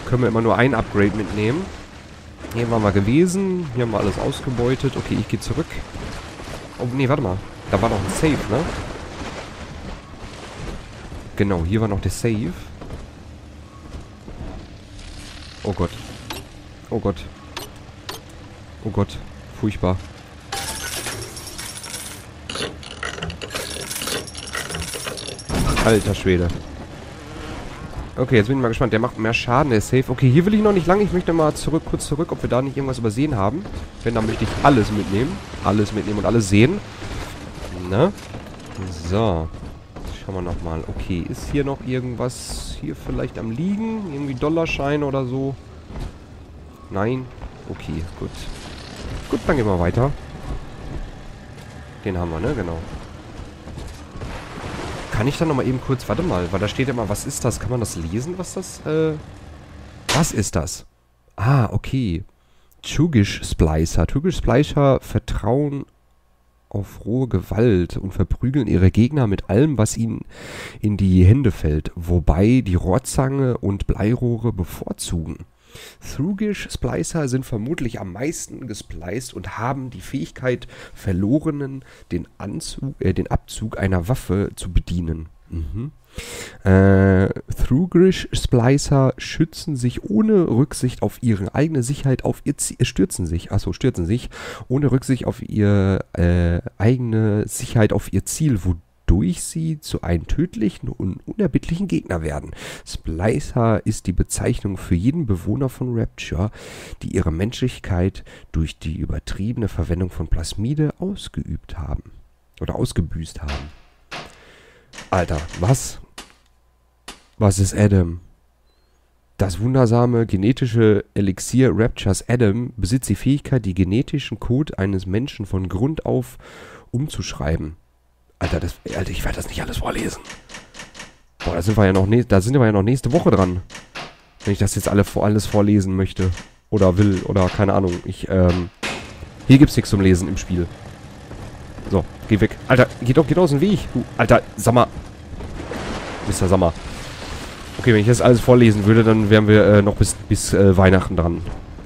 können wir immer nur ein Upgrade mitnehmen. Hier waren wir gewesen. Hier haben wir alles ausgebeutet. Okay, ich gehe zurück. Oh, nee, warte mal. Da war noch ein Safe, ne? Genau, hier war noch der Safe. Oh Gott. Oh Gott. Oh Gott. Furchtbar. Alter Schwede. Okay, jetzt bin ich mal gespannt. Der macht mehr Schaden, der Safe. Okay, hier will ich noch nicht lang. Ich möchte mal kurz zurück, ob wir da nicht irgendwas übersehen haben. Wenn, dann möchte ich alles mitnehmen. Alles mitnehmen und alles sehen. Ne? So. Schauen wir nochmal. Okay, ist hier noch irgendwas hier vielleicht am Liegen? Irgendwie Dollarschein oder so? Nein? Okay, gut. Gut, dann gehen wir weiter. Den haben wir, ne? Genau. Kann ich dann nochmal eben kurz... Warte mal, weil da steht ja mal, was ist das? Kann man das lesen, was das... Was ist das? Ah, okay. Tugish Splicer. Tugish Splicer vertrauen auf rohe Gewalt und verprügeln ihre Gegner mit allem, was ihnen in die Hände fällt. Wobei die Rohrzange und Bleirohre bevorzugen. Thugish Splicer sind vermutlich am meisten gespliced und haben die Fähigkeit, Verlorenen den Abzug einer Waffe zu bedienen. Thugish Splicer stürzen sich ohne Rücksicht auf ihre eigene Sicherheit auf ihr Ziel, stürzen sich ohne Rücksicht auf ihre eigene Sicherheit auf ihr Ziel, wodurch sie zu einem tödlichen und unerbittlichen Gegner werden. Splicer ist die Bezeichnung für jeden Bewohner von Rapture, die ihre Menschlichkeit durch die übertriebene Verwendung von Plasmide ausgeübt haben. Oder ausgebüßt haben. Alter, was? Was ist Adam? Das wundersame genetische Elixier Raptures Adam besitzt die Fähigkeit, die genetischen Code eines Menschen von Grund auf umzuschreiben. Alter, ich werde das nicht alles vorlesen. Boah, da sind wir ja noch nächste Woche dran. Wenn ich das jetzt alles vorlesen möchte. Oder will, oder keine Ahnung. Hier gibt's nichts zum Lesen im Spiel. So, geh weg. Alter, geh aus dem Weg. Du, Alter, Sammer. Mr. Sammer. Okay, wenn ich das alles vorlesen würde, dann wären wir noch bis Weihnachten dran.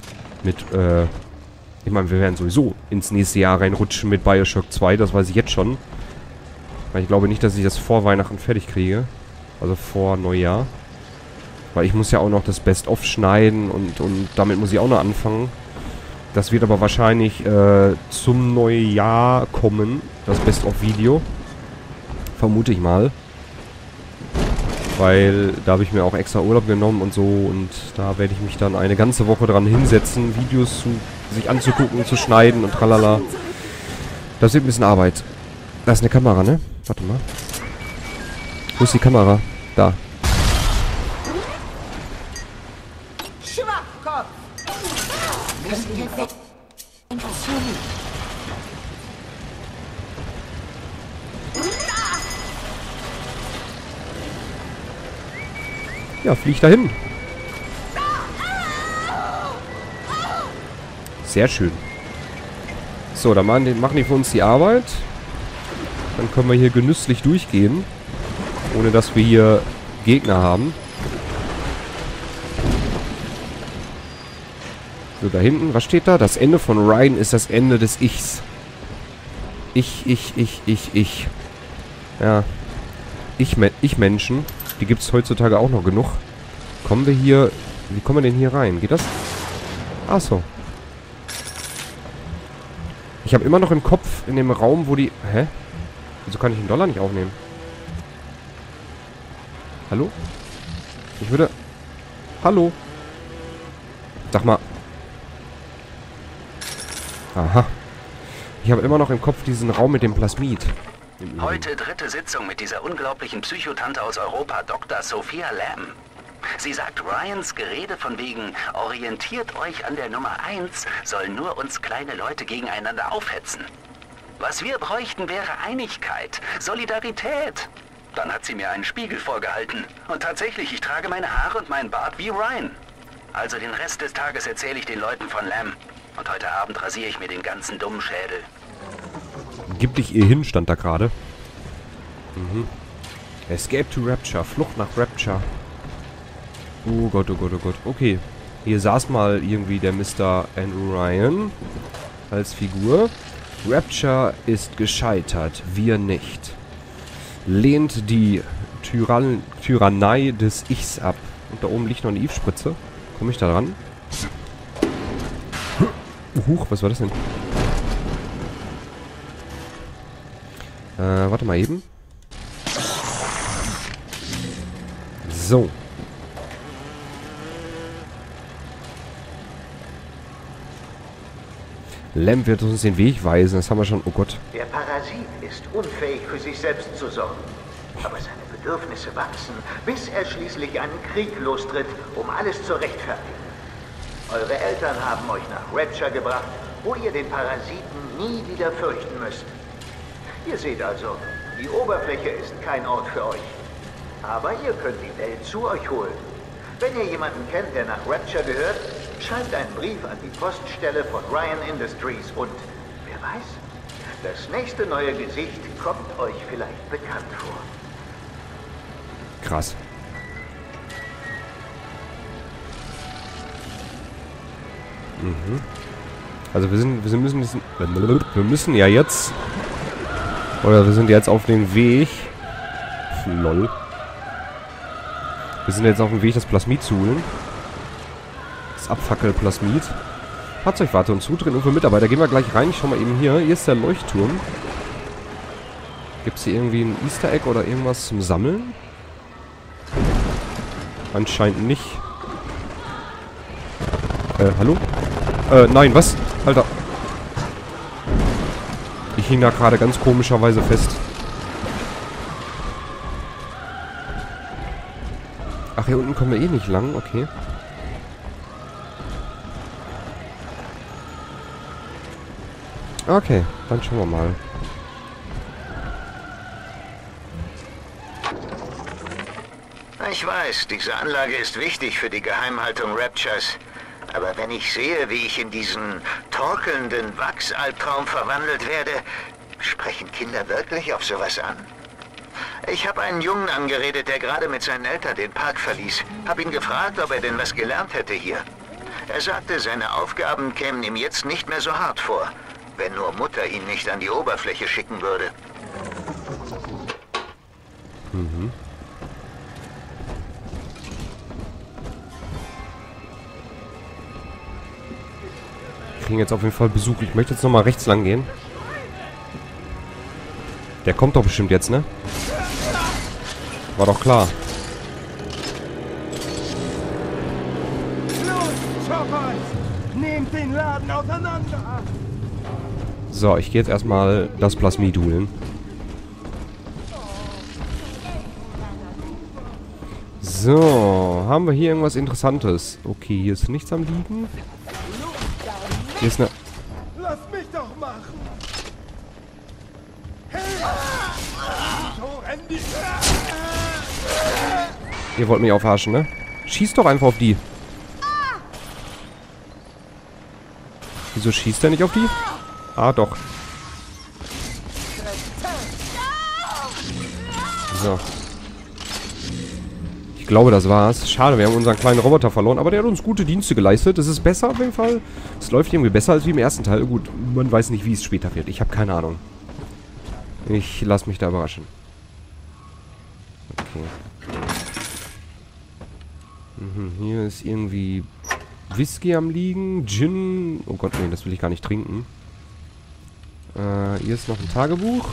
Ich meine, wir werden sowieso ins nächste Jahr reinrutschen mit Bioshock 2. Das weiß ich jetzt schon. Weil ich glaube nicht, dass ich das vor Weihnachten fertig kriege. Also vor Neujahr. Weil ich muss ja auch noch das Best-of schneiden und damit muss ich auch noch anfangen. Das wird aber wahrscheinlich zum Neujahr kommen. Das Best-of-Video. Vermute ich mal. Weil da habe ich mir auch extra Urlaub genommen und so. Und da werde ich mich dann eine ganze Woche dran hinsetzen, Videos sich anzugucken, zu schneiden und tralala. Das wird ein bisschen Arbeit. Da ist eine Kamera, ne? Warte mal. Wo ist die Kamera? Da. Schwachkopf! Ja, flieg dahin. Sehr schön. So, dann machen die für uns die Arbeit. Dann können wir hier genüsslich durchgehen. Ohne dass wir hier Gegner haben. So, da hinten, was steht da? Das Ende von Ryan ist das Ende des Ichs. Ich. Ja. Ich-Menschen. Die gibt es heutzutage auch noch genug. Kommen wir hier... Wie kommen wir denn hier rein? Geht das? Ach so. Ich habe immer noch im Kopf, in dem Raum, wo die... Hä? Wieso kann ich den Dollar nicht aufnehmen? Hallo? Ich würde... Hallo? Sag mal. Aha. Ich habe immer noch im Kopf diesen Raum mit dem Plasmid. Heute dritte Sitzung mit dieser unglaublichen Psychotante aus Europa, Dr. Sophia Lamb. Sie sagt, Ryans Gerede von wegen, orientiert euch an der Nummer 1, soll nur uns kleine Leute gegeneinander aufhetzen. Was wir bräuchten, wäre Einigkeit, Solidarität. Dann hat sie mir einen Spiegel vorgehalten. Und tatsächlich, ich trage meine Haare und meinen Bart wie Ryan. Also den Rest des Tages erzähle ich den Leuten von Lamb. Und heute Abend rasiere ich mir den ganzen dummen Schädel. Gib dich ihr hin, stand da gerade. Escape to Rapture. Flucht nach Rapture. Oh Gott, oh Gott, oh Gott. Okay. Hier saß mal irgendwie der Mr. Andrew Ryan als Figur. Rapture ist gescheitert, wir nicht. Lehnt die Tyrannei des Ichs ab. Und da oben liegt noch eine Eve-Spritze. Komme ich da dran? Huch, was war das denn? Warte mal eben. So. Lem wird uns den Weg weisen, das haben wir schon... Oh Gott. Der Parasit ist unfähig, für sich selbst zu sorgen. Aber seine Bedürfnisse wachsen, bis er schließlich einen Krieg lostritt, um alles zu rechtfertigen. Eure Eltern haben euch nach Rapture gebracht, wo ihr den Parasiten nie wieder fürchten müsst. Ihr seht also, die Oberfläche ist kein Ort für euch. Aber ihr könnt die Welt zu euch holen. Wenn ihr jemanden kennt, der nach Rapture gehört, schreibt einen Brief an die Poststelle von Ryan Industries und, wer weiß, das nächste neue Gesicht kommt euch vielleicht bekannt vor. Krass. Mhm. Also wir müssen ja jetzt... Oder wir sind jetzt auf dem Weg... Lol. Wir sind jetzt auf dem Weg, das Plasmid zu holen. Das Abfackel-Plasmid. Fahrzeugwarte und Zutritt und für Mitarbeiter. Gehen wir gleich rein. Ich schau mal eben hier. Hier ist der Leuchtturm. Gibt es hier irgendwie ein Easter Egg oder irgendwas zum Sammeln? Anscheinend nicht. Hallo? Nein, was? Alter. Ich hing da gerade ganz komischerweise fest. Ach, hier unten kommen wir eh nicht lang, okay. Okay, dann schauen wir mal. Ich weiß, diese Anlage ist wichtig für die Geheimhaltung Raptures. Aber wenn ich sehe, wie ich in diesen torkelnden Wachsalbtraum verwandelt werde, sprechen Kinder wirklich auf sowas an? Ich habe einen Jungen angeredet, der gerade mit seinen Eltern den Park verließ. Hab ihn gefragt, ob er denn was gelernt hätte hier. Er sagte, seine Aufgaben kämen ihm jetzt nicht mehr so hart vor, wenn nur Mutter ihn nicht an die Oberfläche schicken würde. Mhm. Wir kriegen jetzt auf jeden Fall Besuch. Ich möchte jetzt nochmal rechts lang gehen. Der kommt doch bestimmt jetzt, ne? War doch klar. Los, Choppers! Nehmt den Laden auseinander! So, ich gehe jetzt erstmal das Plasmid holen. So, haben wir hier irgendwas Interessantes? Okay, hier ist nichts am Liegen. Hier ist eine... Lass mich doch machen! Hey! So, Randy! Ihr wollt mich aufharschen, ne? Schießt doch einfach auf die. Wieso schießt er nicht auf die? Ah, doch. So. Ich glaube, das war's. Schade, wir haben unseren kleinen Roboter verloren, aber der hat uns gute Dienste geleistet. Das ist besser auf jeden Fall. Es läuft irgendwie besser als wie im ersten Teil. Gut, man weiß nicht, wie es später wird. Ich habe keine Ahnung. Ich lasse mich da überraschen. Okay. Hier ist irgendwie Whisky am Liegen. Gin. Oh Gott, nee, das will ich gar nicht trinken. Hier ist noch ein Tagebuch.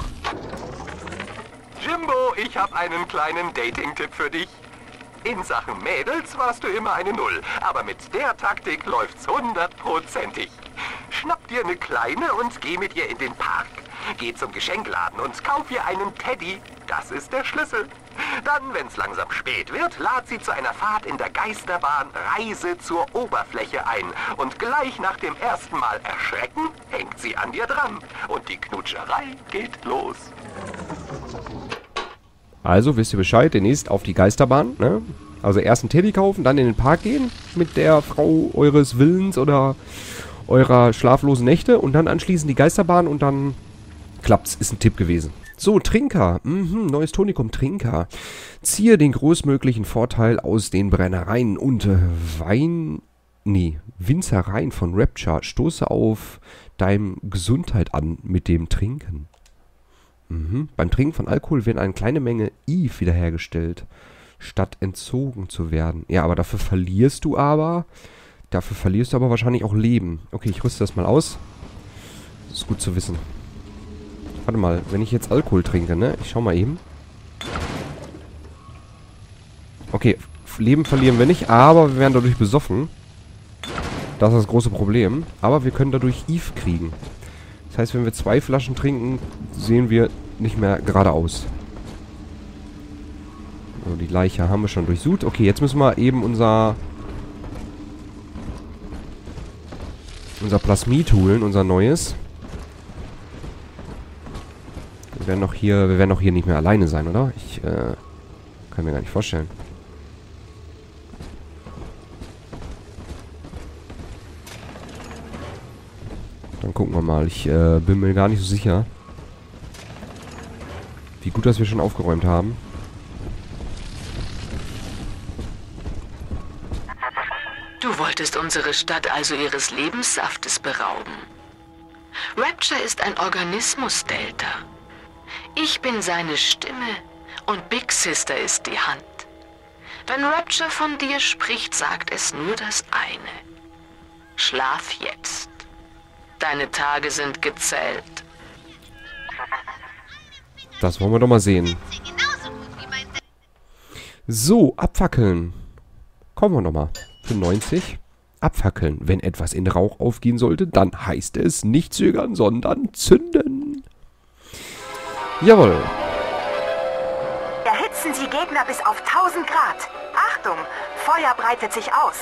Jimbo, ich habe einen kleinen Dating-Tipp für dich. In Sachen Mädels warst du immer eine Null, aber mit der Taktik läuft's 100%ig. Schnapp dir eine Kleine und geh mit ihr in den Park. Geh zum Geschenkladen und kauf ihr einen Teddy. Das ist der Schlüssel. Dann, wenn's langsam spät wird, lad sie zu einer Fahrt in der Geisterbahn Reise zur Oberfläche ein. Und gleich nach dem ersten Mal erschrecken, hängt sie an dir dran. Und die Knutscherei geht los. Also, wisst ihr Bescheid, demnächst auf die Geisterbahn, ne? Also erst einen Teddy kaufen, dann in den Park gehen mit der Frau eures Willens oder eurer schlaflosen Nächte und dann anschließend die Geisterbahn und dann klappt's. Ist ein Tipp gewesen. So, Trinker. Neues Tonikum, Trinker. Ziehe den größtmöglichen Vorteil aus den Brennereien und Winzereien von Rapture. Stoße auf deinem Gesundheit an mit dem Trinken. Beim Trinken von Alkohol werden eine kleine Menge Eve wiederhergestellt, statt entzogen zu werden. Ja, aber dafür verlierst du aber wahrscheinlich auch Leben. Okay, ich rüste das mal aus. Das ist gut zu wissen. Warte mal, wenn ich jetzt Alkohol trinke, ne? Ich schau mal eben. Okay, Leben verlieren wir nicht, aber wir werden dadurch besoffen. Das ist das große Problem. Aber wir können dadurch Eve kriegen. Das heißt, wenn wir 2 Flaschen trinken, sehen wir nicht mehr geradeaus. So, die Leiche haben wir schon durchsucht. Okay, jetzt müssen wir eben unser Plasmid holen, unser neues. Wir werden noch hier nicht mehr alleine sein, oder? Ich kann mir gar nicht vorstellen. Dann gucken wir mal. Ich bin mir gar nicht so sicher, wie gut, dass wir schon aufgeräumt haben. Du wolltest unsere Stadt also ihres Lebenssaftes berauben. Rapture ist ein Organismus, Delta. Ich bin seine Stimme und Big Sister ist die Hand. Wenn Rapture von dir spricht, sagt es nur das eine. Schlaf jetzt. Deine Tage sind gezählt. Das wollen wir doch mal sehen. So, abfackeln. Kommen wir nochmal. Für 90. Abfackeln. Wenn etwas in Rauch aufgehen sollte, dann heißt es nicht zögern, sondern zünden. Jawohl. Erhitzen Sie Gegner bis auf 1000 Grad. Achtung, Feuer breitet sich aus.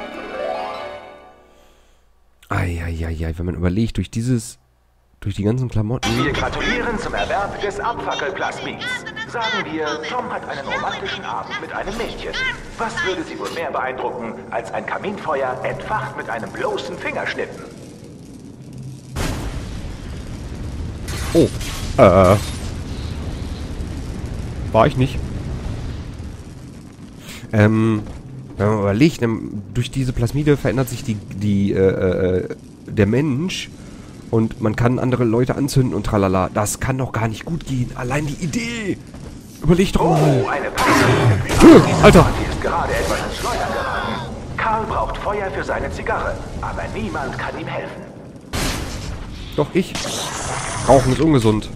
Eieiei, wenn man überlegt, durch die ganzen Klamotten... Wir gratulieren zum Erwerb des Abfackelplasmids. Sagen wir, Tom hat einen romantischen Abend mit einem Mädchen. Was würde sie wohl mehr beeindrucken, als ein Kaminfeuer entfacht mit einem bloßen Fingerschnippen? Oh, war ich nicht. Wenn man überlegt, durch diese Plasmide verändert sich der Mensch und man kann andere Leute anzünden und tralala. Das kann doch gar nicht gut gehen. Allein die Idee. Überleg doch mal. Oh, eine Alter. Die ist gerade etwas ins Schleudern geraten. Karl braucht Feuer für seine Zigarre, aber niemand kann ihm helfen. Doch ich. Rauchen ist ungesund.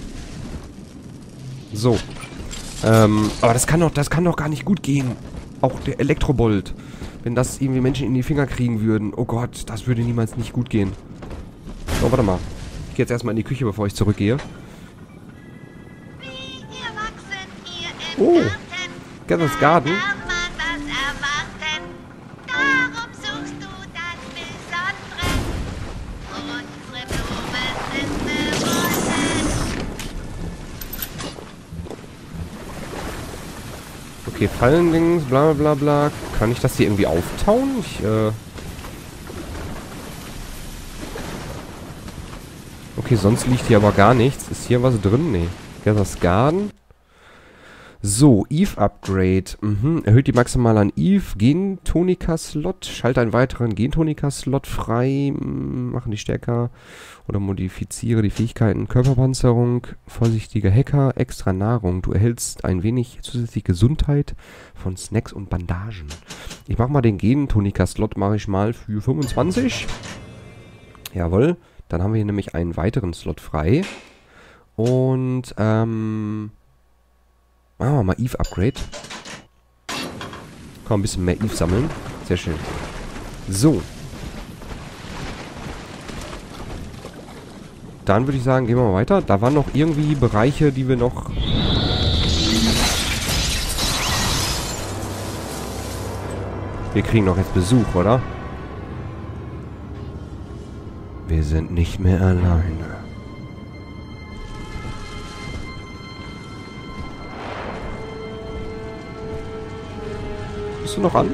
So. Aber das kann doch gar nicht gut gehen. Auch der Elektrobolt. Wenn das irgendwie Menschen in die Finger kriegen würden. Oh Gott, das würde niemals nicht gut gehen. So, warte mal. Ich gehe jetzt erstmal in die Küche, bevor ich zurückgehe. Oh. Gather's Garden. Okay, Fallendings, bla bla bla. Kann ich das hier irgendwie auftauen? Okay, sonst liegt hier aber gar nichts. Ist hier was drin? Nee. Gather's Garden. So, Eve Upgrade. Erhöht die maximale an Eve. Gentonika-Slot. Schalte einen weiteren Gentonika-Slot frei. Machen die stärker. Oder modifiziere die Fähigkeiten. Körperpanzerung. Vorsichtiger Hacker. Extra Nahrung. Du erhältst ein wenig zusätzliche Gesundheit von Snacks und Bandagen. Ich mache mal den Gentonika-Slot. Mache ich mal für 25. Jawohl. Dann haben wir hier nämlich einen weiteren Slot frei. Und, machen wir mal Eve Upgrade. Komm, ein bisschen mehr Eve sammeln. Sehr schön. So. Dann würde ich sagen, gehen wir mal weiter. Da waren noch irgendwie Bereiche, die wir noch... Wir kriegen noch jetzt Besuch, oder? Wir sind nicht mehr alleine. Bist du noch an?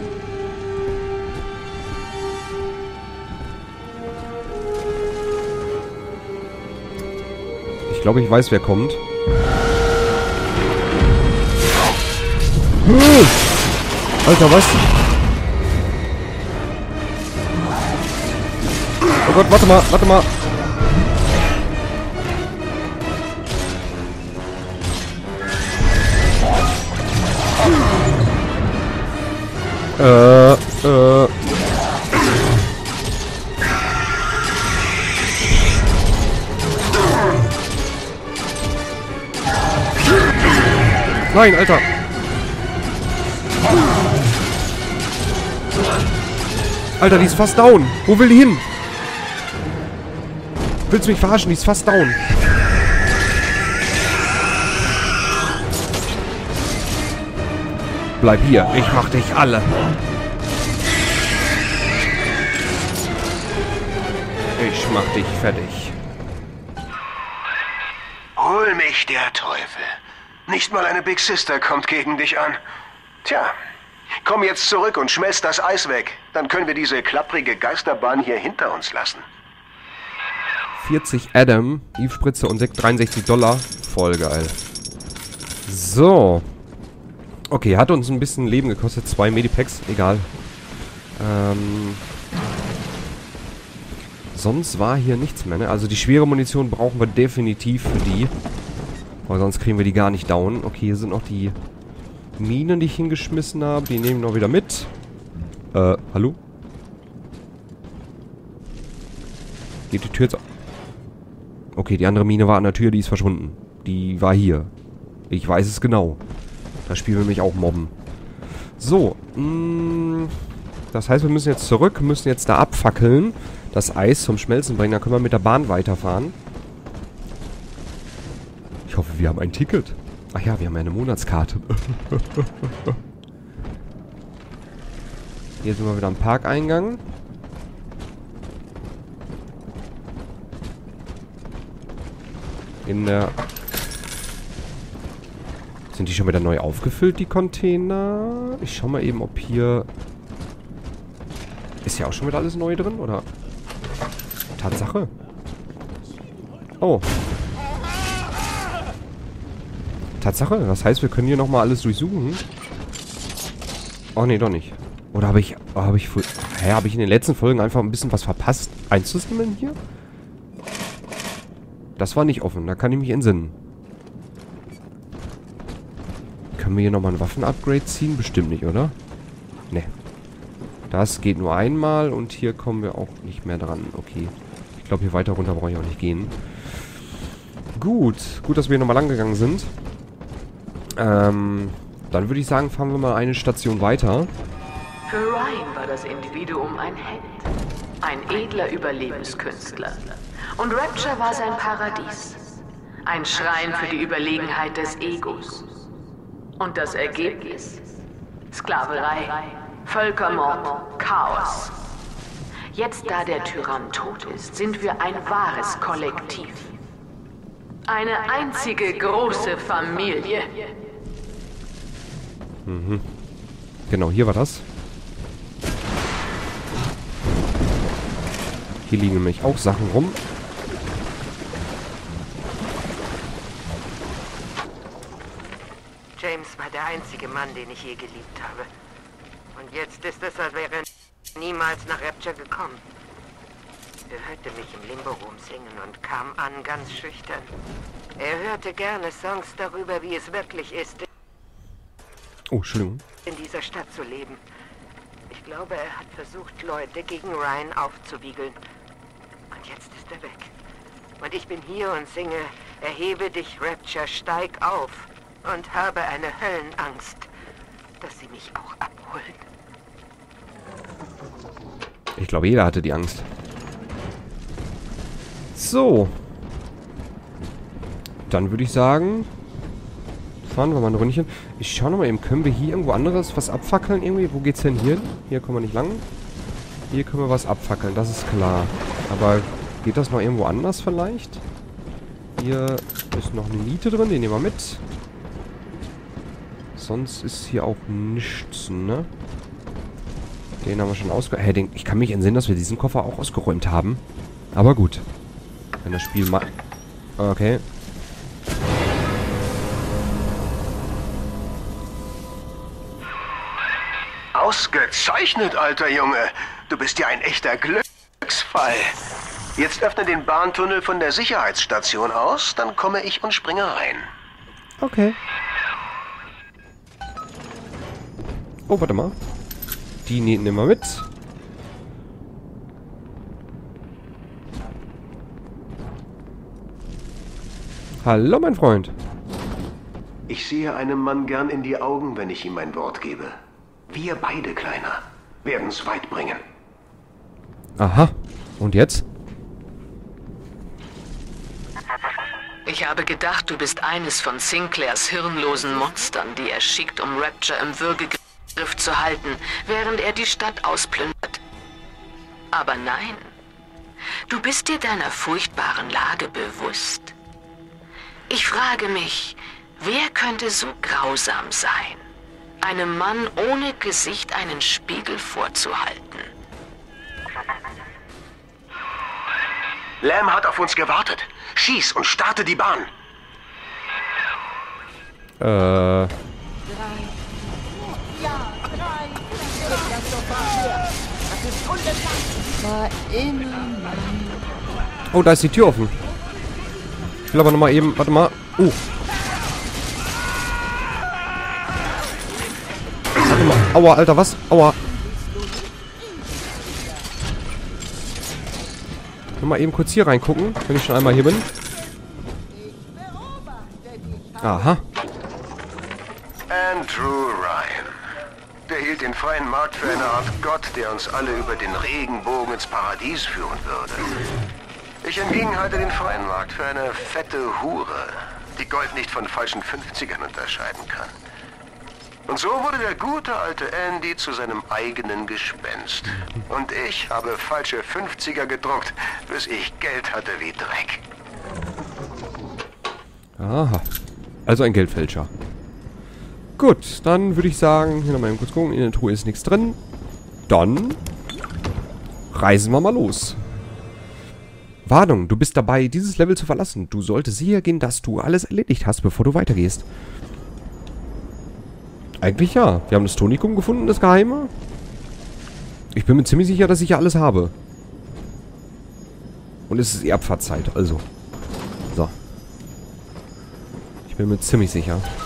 Ich glaube, ich weiß, wer kommt. Alter, was? Oh Gott, warte mal, warte mal. Nein, Alter. Alter, die ist fast down. Wo will die hin? Willst du mich verarschen? Die ist fast down. Bleib hier. Ich mach dich alle. Ich mach dich fertig. Hol mich, der Teufel. Nicht mal eine Big Sister kommt gegen dich an. Tja, komm jetzt zurück und schmelz das Eis weg. Dann können wir diese klapprige Geisterbahn hier hinter uns lassen. 40 Adam, Eve-Spritze und $63. Voll geil. So. Okay, hat uns ein bisschen Leben gekostet. 2 Medipacks, egal. Sonst war hier nichts mehr, ne? Also die schwere Munition brauchen wir definitiv für die. Weil sonst kriegen wir die gar nicht down. Okay, hier sind noch die Minen, die ich hingeschmissen habe. Die nehmen wir noch wieder mit. Hallo? Geht die Tür jetzt auf? Okay, die andere Mine war an der Tür, die ist verschwunden. Die war hier. Ich weiß es genau. Da spielen wir mich auch mobben. So, das heißt, wir müssen jetzt zurück, müssen jetzt da abfackeln, das Eis zum Schmelzen bringen, dann können wir mit der Bahn weiterfahren. Ich hoffe, wir haben ein Ticket. Ach ja, wir haben eine Monatskarte. Hier sind wir wieder am Parkeingang. In der... Sind die schon wieder neu aufgefüllt, die Container? Ich schau mal eben, ob hier... Ist ja auch schon wieder alles neu drin, oder? Tatsache. Oh. Tatsache, das heißt, wir können hier nochmal alles durchsuchen. Oh, nee, doch nicht. Oder habe ich in den letzten Folgen einfach ein bisschen was verpasst, einzusammeln hier? Das war nicht offen, da kann ich mich entsinnen. Können wir hier nochmal ein Waffen-Upgrade ziehen? Bestimmt nicht, oder? Ne. Das geht nur einmal und hier kommen wir auch nicht mehr dran. Okay. Ich glaube, hier weiter runter brauche ich auch nicht gehen. Gut. Gut, dass wir hier nochmal lang gegangen sind. Dann würde ich sagen, fahren wir mal eine Station weiter. Für Ryan war das Individuum ein Held. Ein edler Überlebenskünstler. Und Rapture war sein Paradies. Ein Schrein für die Überlegenheit des Egos. Und das Ergebnis? Sklaverei, Völkermord, Chaos. Jetzt, da der Tyrann tot ist, sind wir ein wahres Kollektiv. Eine einzige große Familie. Mhm. Genau, hier war das. Hier liegen nämlich auch Sachen rum. James war der einzige Mann, den ich je geliebt habe. Und jetzt ist es, als wäre er niemals nach Rapture gekommen. Er hörte mich im Limbo-Room singen und kam an ganz schüchtern. Er hörte gerne Songs darüber, wie es wirklich ist, Oh, Entschuldigung. in dieser Stadt zu leben. Ich glaube, er hat versucht, Leute gegen Ryan aufzuwiegeln. Und jetzt ist er weg. Und ich bin hier und singe, erhebe dich, Rapture, steig auf. Und habe eine Höllenangst, dass sie mich auch abholen. Ich glaube, jeder hatte die Angst. So. Dann würde ich sagen, fahren wir mal ein Ründchen. Ich schaue nochmal eben, können wir hier irgendwo anderes was abfackeln irgendwie? Wo geht's denn hier? Hier kommen wir nicht lang. Hier können wir was abfackeln, das ist klar. Aber geht das noch irgendwo anders vielleicht? Hier ist noch eine Niete drin, die nehmen wir mit. Sonst ist hier auch nichts, ne? Den haben wir schon ausgeräumt. Hey, ich kann mich entsinnen, dass wir diesen Koffer auch ausgeräumt haben. Aber gut. Wenn das Spiel mal... Okay. Ausgezeichnet, alter Junge. Du bist ja ein echter Glücksfall. Jetzt öffne den Bahntunnel von der Sicherheitsstation aus, dann komme ich und springe rein. Okay. Oh, warte mal. Die nehmen wir mit. Hallo, mein Freund. Ich sehe einem Mann gern in die Augen, wenn ich ihm mein Wort gebe. Wir beide, Kleiner, werden's weit bringen. Aha. Und jetzt? Ich habe gedacht, du bist eines von Sinclairs hirnlosen Monstern, die er schickt, um Rapture im Würgegriff zu halten, während er die Stadt ausplündert. Aber nein. Du bist dir deiner furchtbaren Lage bewusst. Ich frage mich, wer könnte so grausam sein, einem Mann ohne Gesicht einen Spiegel vorzuhalten? Lamb hat auf uns gewartet. Schieß und starte die Bahn. Oh, da ist die Tür offen. Ich will aber nochmal eben... Warte mal. Warte mal. Aua, Alter, was? Aua. Mal eben kurz hier reingucken, wenn ich schon einmal hier bin. Aha. Andrew Ryan. Der hielt den freien Markt für eine Art Gott, der uns alle über den Regenbogen ins Paradies führen würde. Ich hingegen halte den freien Markt für eine fette Hure, die Gold nicht von falschen 50ern unterscheiden kann. Und so wurde der gute alte Andy zu seinem eigenen Gespenst. Und ich habe falsche 50er gedruckt, bis ich Geld hatte wie Dreck. Aha. Also ein Geldfälscher. Gut, dann würde ich sagen, hier nochmal eben kurz gucken, in der Truhe ist nichts drin. Dann reisen wir mal los. Warnung, du bist dabei, dieses Level zu verlassen. Du solltest sicher gehen, dass du alles erledigt hast, bevor du weitergehst. Eigentlich ja. Wir haben das Tonikum gefunden, das Geheime. Ich bin mir ziemlich sicher, dass ich ja alles habe. Und es ist Abfahrtzeit, also. So. Ich bin mir ziemlich sicher.